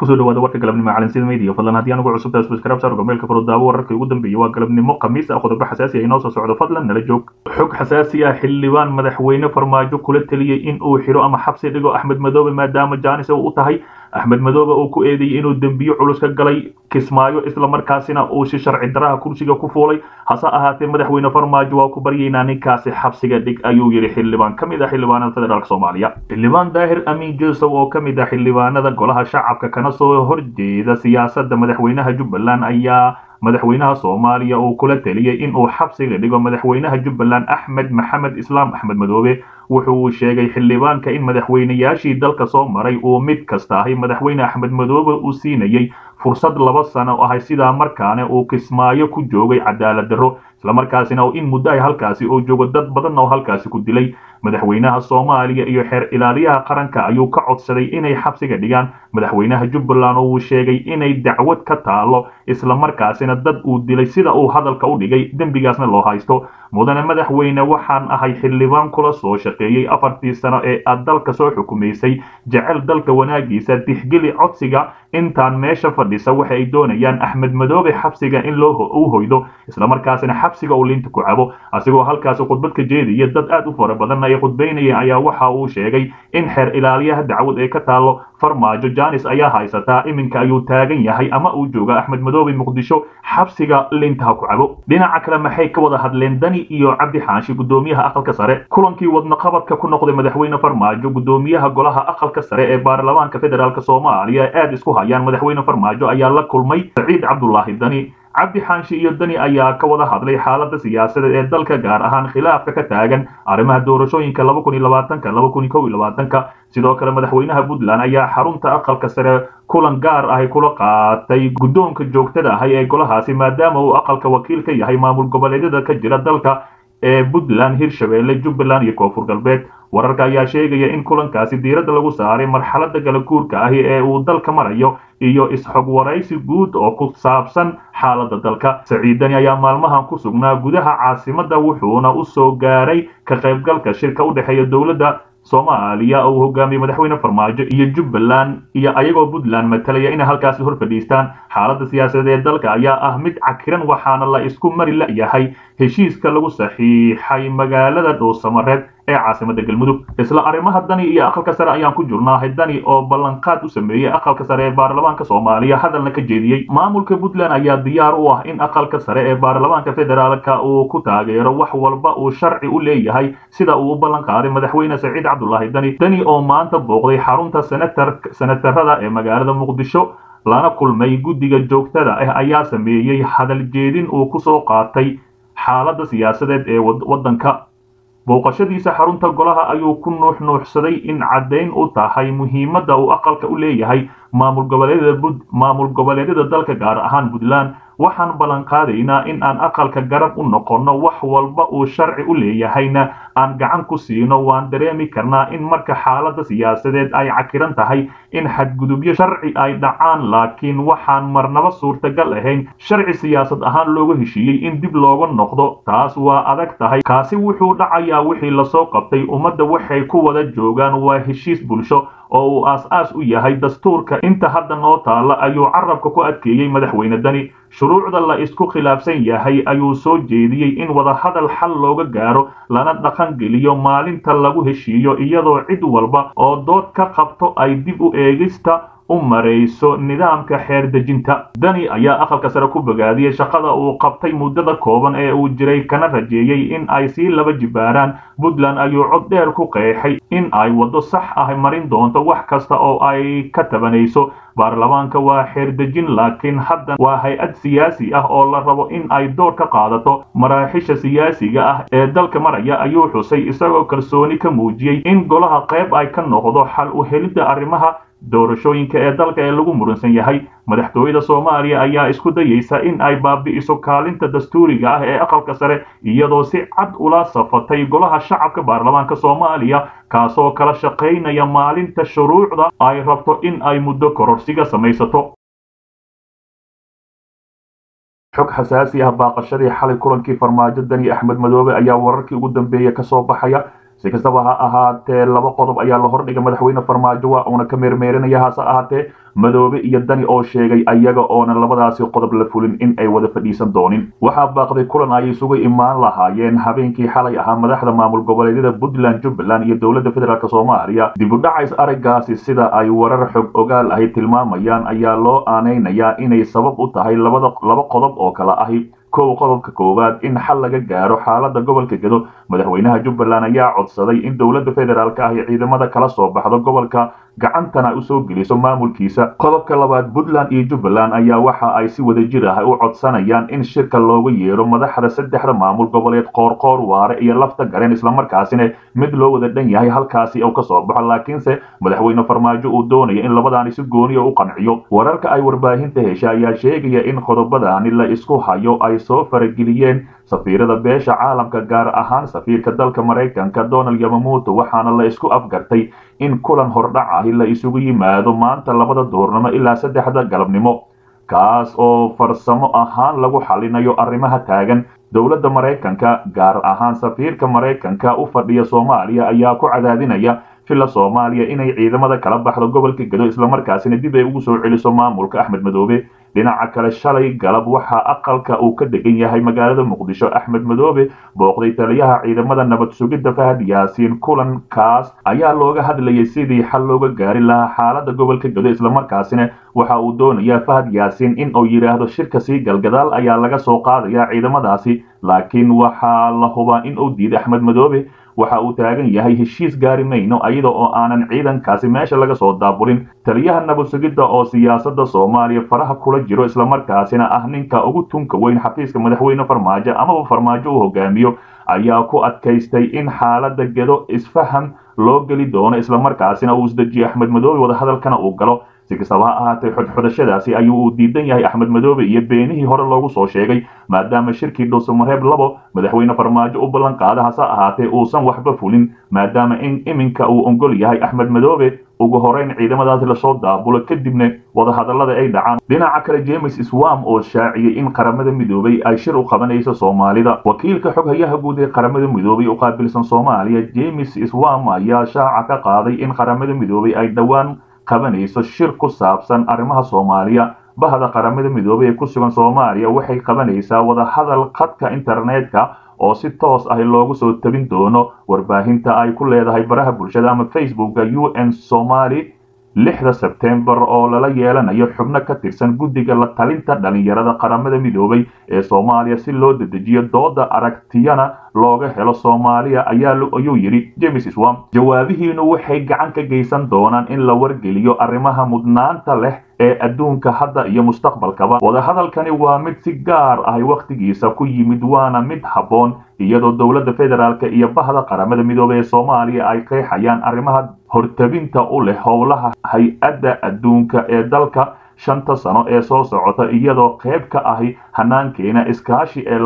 kusoo dhawaada warka galabnimo caalamsida media fadlan haddii anugu cusub tahay subscribe saar gmailka furo daawo wararkii ugu dambeeyay waa galabnimo khamiis ah qodobo xasaasi ah inoo soo socdo fadlan nala joog xog xasaasi ah xildhibaan madaxweyne farmaajo kula taliyay in uu xiro ama xabsi dhigo Axmed Madoobe maadaama Jaanis uu tahay Axmed Madoobe uu ku eedeeyay inuu dambiyo culus ka galay Kismaayo isla markaasina uu si sharci darro kursiga ku fuulay hase ahaatee madaxweyne farmaajo waa ku baryeynaa ninkaasi xabsiga dhig ayuu yiri xildhibaan kamid ah xildhibaanada federaalka Soomaaliya xildhibaan Daahir Amiin Jeesow oo kamid ah xildhibaanada golaha shacabka kana soo horjeeda siyaasadda madaxweynaha Jubbaland ayaa madaxweynaha Soomaaliya uu kula taliyay in uu xabsiga dhigo madaxweynaha Jubbaland Axmed Maxamed Islaam Axmed Madoobe wuxuu sheegay xildhibaanka in madaxweynayaashii dalka soo maray uu mid kasta ahi madaxweyne Axmed Madoobe uu siinayay fursad 2 sano oo ah sida markaana uu Kismaayo ku joogay cadaalad darro isla markaasina oo in muddo ay halkaasi oo joogo dad badan oo halkaasi ku dilay madaxweynaha Soomaaliya iyo xeer ilaaliyaha qaranka ayuu ka codsaday inay xabsiga dhigaan madaxweynaha Jubbaland oo uu sheegay inay dacwad ka taalo isla markaasina dad uu dilay sida uu hadalka u dhigay dambigaasna loo haysto mudane madaxweyne waxaan ahay xildhibaan kula soo shaqeeyay 4 sano ee aad dalka soo xukumaysay jecel dalka wanaagiisa tixgeli codsiga intaan meesha fadhisa waxa ay doonayaan Axmed Madoobe xabsiga in loo hoydo isla markaasina xabsiga uu linta ku cabo asigoo halkaas khudbad ka jeediyay dad aad u fara badan ay khudbeynayeen ayaa waxa uu sheegay in xeer ilaaliyaha dacwad ay ka taalo farmaajo Jaanis ayaa haysataa iminka ayuu taagan yahay ama uu jooga Axmed Madoobe Muqdisho xabsiga linta ku cabo dhinaca kale maxay ka wada hadleen Dani iyo Cabdi Xaashi gudoomiyaha aqalka sare kulankii wadna qabadka ku noqday madaxweyne farmaajo gudoomiyaha golaha aqalka sare ee baarlamaanka federaalka Soomaaliya aad isku hayaan madaxweyne farmaajo ayaa la kulmay Saciid Cabdullaahi Dani Cabdi Xaashi iyo Dani ayaa ka wada hadlay xaaladda siyaasadeed ee dalka gaar ahaan khilaafka ka taagan arrimaha doorashooyinka 2020-2021 sidoo kale madaxweynaha Puntland ayaa xarunta aqalka sare kulan gaar ah kula qaatay gudoonka joogtada ah ee golahaasi maadaama uu aqalka wakiil ka yahay maamul goboleedyada ka jira dalka ee Puntland Hirshabelle Jubbaland iyo Koonfur Galbeed wararka ayaa sheegaya in kulankaasi diiradda lagu saaray marxaladda kala guurka ah ee uu dalka marayo iyo isxog waraysi guud oo ku saabsan xaaladda dalka Saciidani ayaa maalmahan ku sugnaa gudaha caasimadda wuxuuna u soo gaaray ka qaybgalka shirka u dhaxeeya dawladda Soomaaliya oo hogaamiyay madaxweyne farmaajo iyo Jubbaland iyo ayagoo Puntland matalaya in halkaas hor fadhiistaan xaaladda siyaasadeed ee dalka ayaa ah mid cakiran waxaana la isku mari la yahay heshiiska lagu saxiixay magaalada Dhuusamareeb ee caasimadda Galmudug isla arrimaha Dani iyo aqalka sare ayaan ku jirnaa Dani oo ballanqaad u sameeyay aqalka sare ee baarlamaanka Soomaaliya hadalna ka jeediyay maamulka Puntland ayaa diyaar u ah in aqalka sare ee baarlamaanka federaalka uu ku taageero wax walba uu sharci u leeyahay sida uu ballanqaaday madaxweyne Saciid Cabdullaahi Dani oo maanta booqday xarunta senatarada ee magaalada Muqdisho lana kulmay guddiga joogtada ah ayaa sameeyay hadal jeedin uu ku soo qaatay xaaladda siyaasadeed ee wadanka booqashadiisa xarunta golaha ayuu ku nuuxnuuxsaday in cadeyn u tahay muhiimadda uu aqalka u leeyahay maamul goboleedyada dalka gaar ahaan Puntland waxaan ballan qaadaynaa in aan aqalka garab u noqono wax walba uu sharci u leeyahayna aan gacan ku siino waan dareemi karnaa in marka xaaladda siyaasadeed ay cakiran tahay in xadgudubyo sharci ay dhacaan laakiin waxaan marnaba suurtagal ahayn sharci siyaasad ahaan looga heshiiyey in dib looga noqdo taas waa adag tahay kaasi wuxuu dhacayaa wixii la soo qabtay ummadda waxay ku wada joogaan waa heshiis bulsho oo uu aas u yahay dastuurka inta hadda noo taala ayuu carabka ku adkeeyay madaxweyne Dani shuruucda la isku khilaafsan yahay ayuu soo jeediyay in wada hadal xal looga gaaro lana dhaqan geliyo maalinta lagu heshiiyo iyadoo cid walba oo dood ka qabto ay dib u eegista u mareyso nidaamka xeer dejinta Dani ayaa aqalka sare ku bogaadiyay shaqada uu qabtay muddada kooban ee uu jiray kana rajeeyay in ay si laba jibaaraan Puntland ayuu cod dheer ku qeexay in ay wado sax ah marin doonto wax kasta oo ay ka tabanayso baarlamaanka waa xeer dejin laakiin hadda waa hay'ad siyaasi ah oo la rabo in ay door ka qaadato maraaxisha siyaasiga ah ee dalka maraya ayuu xusay isagoo kalsooni ka muujiyay in golaha qayb ay ka noqdo xal u helidda arrimaha doorashooyinka ee dalka ee lagu muransan yahay madaxtooyada Soomaaliya ayaa isku dayaysa in ay baabi'iso kaalinta dastuuriga ah ee aqalka sare iyadoo si cad ula safatay golaha shacabka baarlamaanka Soomaaliya kaasoo kala shaqeynaya maalinta shuruucda ay rabto in ay muddo kororsiga samaysato xog xasaasi ah baaqashadii xalay kulankii farmaajo Dani Axmed Madoobe ayaa wararkii ugu dambeeyay ka soo baxaya si kastaba ha ahaatee laba qodob ayaa la hordhigay madaxweyne farmaajo waa uuna ka meermeerinaya hase ahaatee madoobe iyo dani oo sheegay ayaga oona labadaasi qodob la fulin in ay wada fadhiisan doonin waxaa baaqday kulan ay isugu imaan lahaayeen habeenkii xalay ahaa madaxda maamul goboleedyada puntland jubbaland iyo dowladda federaalk soomaaliya dib u dhacays araggaasi sida ay warar xog ogaal ahi tilmaamayaan ayaa loo aanaynayaa inay sabab u tahay laba qodob oo kale ahi qodobka koowaad in xal laga gaaro xaalada gobolka gedo madaxweynaha jubbaland ayaa codsaday in dowladda federaalk ahi ciidamada kala soo baxdo gobolka gacantana u soo geliso maamulkiisa qodobka labaad puntland iyo jubbaland ayaa waxa ay si wadajir ah u codsanayaan in shirka looga yeero madaxda saddexda maamul goboleed qoorqoor waare iyo lafta gareen islamarkaasina mid loo wada dhan yahay halkaasi uu ka soo baxo laakiinse madaxweyne farmaajo uu doonaya in labadaani si gooniya u qanciyo wararka ay warbaahinta hesha ayaa sheegaya in qodobadaani la isku hayo ay soo farageliyeen safiirada beesha caalamka gaar ahaan safiirka dalka maraykanka Donald Yamamoto waxaana la isku afgartay in kulan hordhac ah la isugu yimaado maanta labada duurnimo ilaa saddexda galabnimo kaas oo farsamo ahaan lagu xalinayo arrimaha taagan dowladda maraykanka gaar ahaan safiirka maraykanka u fadhiya Soomaaliya ayaa ku cadaadinaya fila Soomaaliya inay ciidamada kala baxdo gobolka Gedo isla markaasina dib ay ugu soo celiso maamulka Axmed Madoobe dhinaca kale shalay galab waxa aqalka uu ka degan yahay magaalada Muqdisho Axmed Madoobe booqday taliyaha ciidamada nabad sugidda Fahad Yaasiin kulankaas ayaa looga hadlayay sidii xal looga gaari lahaa xaaladda gobolka Gedo isla markaasina waxa uu doonayaa Fahad Yaasiin in uu yiraahdo shirka si galgadaal ayaa laga soo qaadaya ciidamadaasi laakiin waxa la hubaa in uu diiday Axmed Madoobe waxa uu taagan yahay heshiis gaari mayno ayada oo aanan ciidankaasi meesha laga soo daabulin taliyaha nabad sugidda oo siyaasadda Soomaaliya faraha kula jiro isla markaasina ah ninka ugu tunka weyn xafiiska madaxweyne farmaajo ama farmaajo uu hogaamiyo ayaa ku adkaystay in xaaladda Gedo isfaham loo geli doono isla markaasina uu isdajiyo Axmed Madoobe wada hadalkana uu galo si kastaba ha ahaatee xudxudashadaasi ayuu u diidan yahay Axmed Madoobe iyo beenihii hore loogu soo sheegay maadaama shirkii Dhuusamareeb labo madaxweyne farmaajo u ballan qaaday hase ahaatee uusan waxba fulin maadaama in iminka uu ongol yahay Axmed Madoobe ugu horeyn ciidamadaas la soo daabulo kadibna wada hadallada ay dhacaan dhinaca kale James Iswam oo shaaciyay in qaramada midoobay ay shir u qabanayso Soomaalida wakiilka xoghayaha guud ee qaramada midoobay u qaabilsan Soomaaliya James Iswam ayaa shaaca ka qaaday in qaramada midoobay ay dhawaan qabanayso shir ku saabsan arrimaha Soomaaliya bahda qaramada midoobay ee ku sugan Soomaaliya waxay qabanaysaa wada hadal khadka internetka oo si toos ah loogu soo tabin doono warbaahinta ay ku leedahay baraha bulshada ama Facebooka UN Somali 6 September oo lala yeelanayo xubno ka tirsan guddiga la talinta dhalinyarada qaramada midoobay ee Soomaaliya si loo dedejiyo dooda aragtiyana looga helo Soomaaliya ayuu yiri James Iswam jawaabihiinu waxay gacan ka geysan doonaan in la wargeliyo arrimaha mudnaanta leh ee adduunka hadda iyo mustaqbalkaba wada hadalkani waa mid si gaar ah waqtigiisa ku yimid waana mid habboon iyadoo dowladda federaalka iyo bahda qaramada midoobay ee Soomaaliya ay qeexayaan arrimaha hortabinta u leh howlaha hay-adda adduunka ee dalka shanta sano ee soo socota iyadoo qayb ka ahi hanaankeena iskaashi ee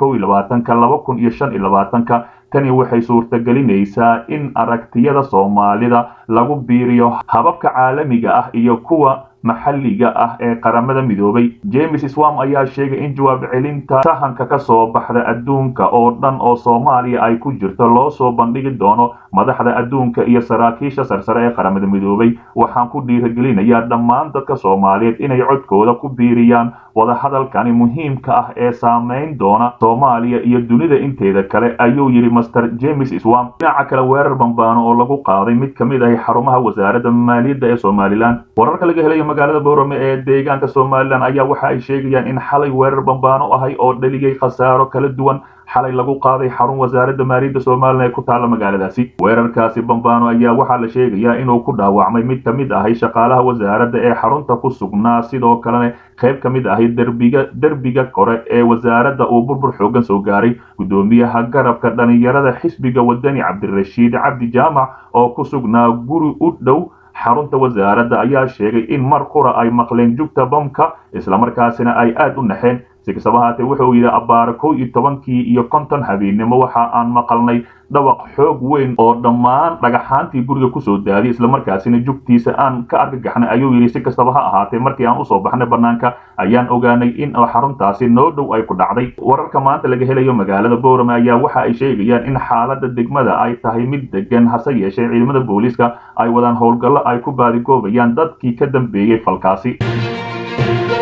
2022-2025 tani waxay suurtagelinaysaa in aragtiyada Soomaalida lagu biiriyo hababka caalamiga ah iyo kuwa maxalliga ah ee qaramada midoobay James Iswam ayaa sheegay in jawaab celinta sahanka ka soo baxda adduunka oo dhan oo Soomaaliya ay ku jirto loo soo bandhigi doono madaxda adduunka iyo saraakiisha sarsare ee qaramada midoobay waxaan ku dhiirigelinayaa dhammaan dadka Soomaaliyeed inay codkooda ku biiriyaan wada hadalkani muhiimka ah ee saameyn doona Soomaaliya iyo dunida inteeda kale ayuu yiri Mr James Iswam dhinaca kale weerar bambaano oo lagu qaaday mid kamid ah xarumaha wasaaradda maaliyadda ee Somaliland wararka laga helay magaalada Boorame ee deegaanka Somaliland ayaa waxa ay sheegayaan in xalay weerar bambaano ahay oo dhaliyay khasaaro kala duwan xalay lagu qaaday xarun wasaaradda maaliyadda Somaliland ee ku taala magaaladaasi weerarkaasi bambaano ayaa waxa la sheegayaa inuu ku dhaawacmay mid kamid ah shaqaalaha wasaaradda ee xarunta ku sugnaa sidoo kalena qayb kamid ah derbiga kore ee wasaaradda uu burbur xoogan soo gaaray gudoomiyaha garabka dhalinyarada xisbiga wadani Cabdirashiid Cabdi Jaamac oo ku sugnaa guri u dhow xarunta wasaaradda ayaa sheegay in mar qura ay maqleen jugta bamka isla markaasina ay aad u naxeen si kastaba haatee wuxuu yidhi abbaare 11 iyo 50 habeenimo waxa aan maqalnay dhawaq xoog weyn oo dhammaan dhagaxaantii guriga kusoo daadiyay islamarkaasina jugtiisa aan ka argagaxnay ayuu yidhi. si kastaba ha ahaatee markii aan usoo baxnay banaanka ayaan ogaanay in xaruntaasi noo dhow ay ku dhacday. wararka maanta laga helayo magaalada boorame ayaa waxa ay sheegayaan in xaalada degmada ay tahay mid degan, hase yeeshee ciidamada booliiska ay wadaan howlgallo ay ku baadigoobayaan dadkii ka dambeeyey falkaasi.